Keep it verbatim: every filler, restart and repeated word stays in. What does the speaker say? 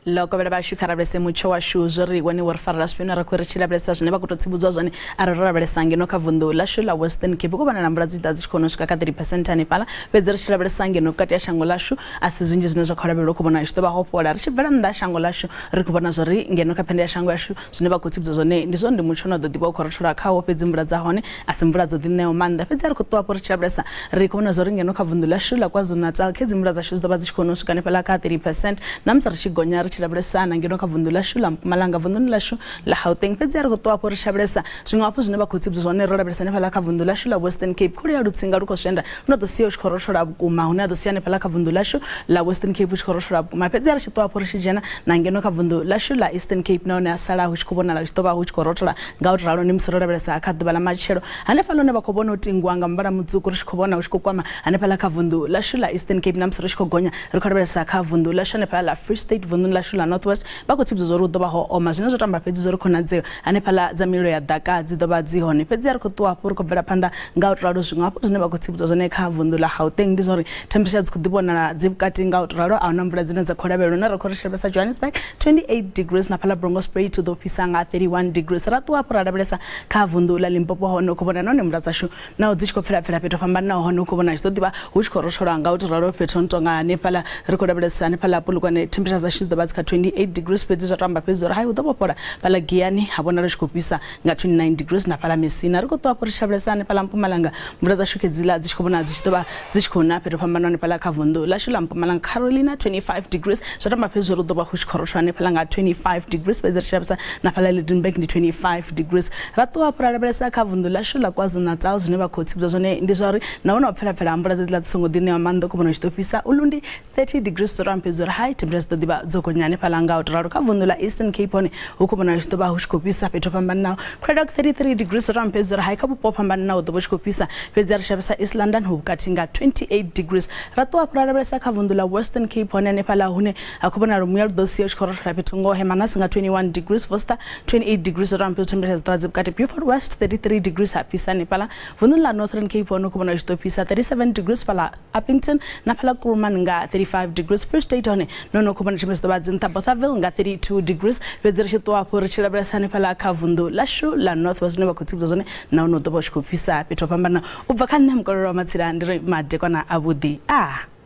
loko vele va xikharabese Mutsho wa shuzo ri wani war farla swina ra kwere chila blesa zwine ba kutotsibudzwa zwone ari ra belesange no kavundu la shula Western Cape ko bana nambra dzi dzi khono swika ka thirty percent ani pala fedzi ri chila belesange no kati ya shango lashu asizinji zwine zwa kholabelo ko bona ishto ba hopola ri chibvela nda shango lashu ri ko bona zori ngeno ka phende ya shango yashu zwine ba kutsibudzwa zwone ndi zwo ndi Mutsho no do dibo khoro thola khawo fedzi mvula dza hone asimvula dzo dineo manda fedzi ri ko twa por chila belesa ri ko bona zori ngeno kavundu la shula KwaZulu Natal khedzi mvula za shu zdo ba dzi khono swika ne pala ka thirty percent namtsa ri chigonya ri chila belesana ngeno kavundu la shula malanga vundu la shu la Gauteng fedzi ri ko twa por chila belesa zwingapho zwine ba kutsibudzwa zwone ro labelesana pala kavundu la shula Western Cape khuri ya lutsinga ruko swenda no do siyo xkhoro xora bukuma huna do siyane pala kavundu la shu la Western Cape xkhoro xora bukuma fedzi ri chitwa por xijena na ngeno kavundu la shu la Eastern Cape no ne asala hu xkhobona la xitoba hu xkhoro xora ngaut ralo ni msoro labelesa akhaduba la machero hane pala ne ba khobona utingwanga mbara mutsuku ri xkhobona hu xkokwama hane pala kavundu la shu la Eastern Cape namsoro xkogonya ri kholabelesa kavundu la shane pala la Free State vundu la shu la Northwest ba kutsibzo zoru do ba ho oma zwine zwo tamba fedzi zori khona dzeo hane pala dza milo ya daka dzi do ba dzi hone fedzi ri ko twa por ko bvela panda ngaut ralo zwingapho zwine ba kutsibzo zone kha vundu la Gauteng ndi zori temperature dzi kudibona dzi bukati ngaut ralo a na mvula dzine dza kholabelo na ri khori shebesa Johannesburg twenty-eight degrees na pala Brongo Spray to do pisanga thirty-one degrees ratwa por adabelesa kha vundu la Limpopo hono ko bona none mvula zashu na udzi ko phela phela peto famba na hono ko bona isto diba hu khoro shora ngaut ralo peto ntonga ne pala ri ko adabelesa ne pala pulukwane temperature zashu do ba ka twenty-eight degrees fedzi zwa tamba fedzi zori hayi udobo pora pala Giani habona ri kupisa nga twenty-nine degrees na pala Messina ri ko twa por shabelesa ne pala Mpumalanga mvula zashu kedzila dzi khobona dzi to ba dzi khona peto famba none pala kavundu la shula Mpumalanga Carolina twenty-five degrees zwa tamba fedzi zori udoba hu khoro shane pala nga twenty-five degrees fedzi shabelesa na pala Lydenburg ndi twenty-five degrees ratwa por adabelesa kavundu la shula KwaZulu Natal zwine ba khotsi zone ndi zori naona phela phela mvula dzila tsongo dine amando ko bona chitofisa Ulundi thirty degrees zora mpezora high temperature diba dzokonyane pala nga utraro kavundu la Eastern Cape one ukubona chitoba hushkopisa peto pamba now Craddock thirty-three degrees zora mpezora high kapu pop pamba now do boshkopisa fedzar shabisa East London hukatinga twenty-eight degrees ratwa prarabesa kavundu la Western Cape one ne pala hune akubona rumuyal dosi yoshkoro rapeto ngo hemana singa twenty-one degrees Foster twenty-eight degrees zora mpezora temperature dzadzibukati Beaufort West thirty-three degrees hapisa ne pala vundu la Northern Cape one ukubona chitopisa thirty-seven degrees pala Uppington na pala Kuruman nga thirty-five degrees Free State one nono kubona chimese dobadzinta Bothaville nga thirty-two degrees fedzar chitwa por chilabelesa ne pala kavundu la shu la Northwest ne bakutsibzo zone na uno dobo shkupisa peto pambana ubva kanne mkoloro matsira ndiri madekwana abudi ah